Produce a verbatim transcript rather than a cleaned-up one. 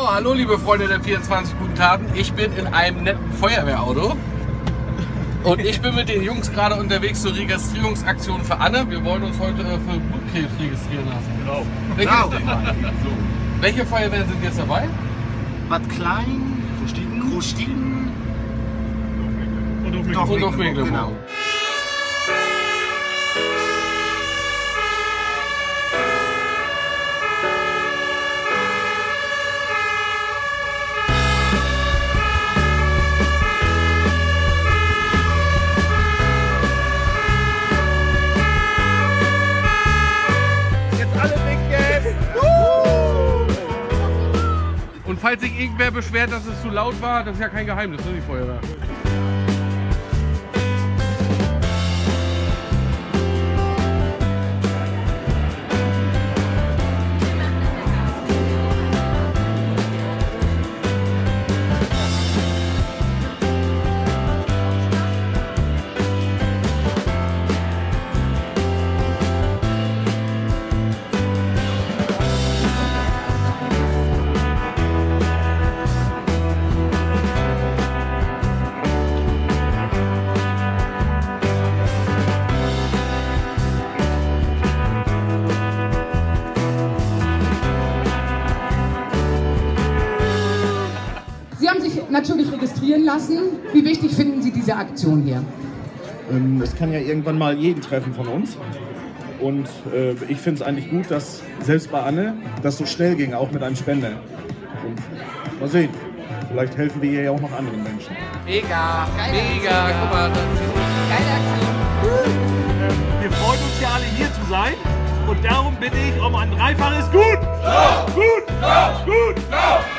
So, hallo liebe Freunde der vierundzwanzig guten Taten. Ich bin in einem netten Feuerwehrauto. Und ich bin mit den Jungs gerade unterwegs zur Registrierungsaktion für Anne. Wir wollen uns heute für Blutkrebs registrieren lassen. Genau. Welche, Genau. So. welche Feuerwehren sind jetzt dabei? Bad Klein, Großstiegen, Großstiegen Und auf mich. Dorf Und auf Mecklenburg, Mecklenburg. genau. Und falls sich irgendwer beschwert, dass es zu laut war, das ist ja kein Geheimnis, ne, die Feuerwehr. Sie haben sich natürlich registrieren lassen. Wie wichtig finden Sie diese Aktion hier? Ähm, Es kann ja irgendwann mal jeden treffen von uns. Und äh, ich finde es eigentlich gut, dass selbst bei Anne das so schnell ging, auch mit einem Spender. Und mal sehen, vielleicht helfen wir ihr ja auch noch anderen Menschen. Mega, mega, guck mal. Geile Aktion. Wir freuen uns ja alle hier zu sein. Und darum bitte ich um ein dreifaches Gut! Ja! Gut! Ja! Gut! Ja!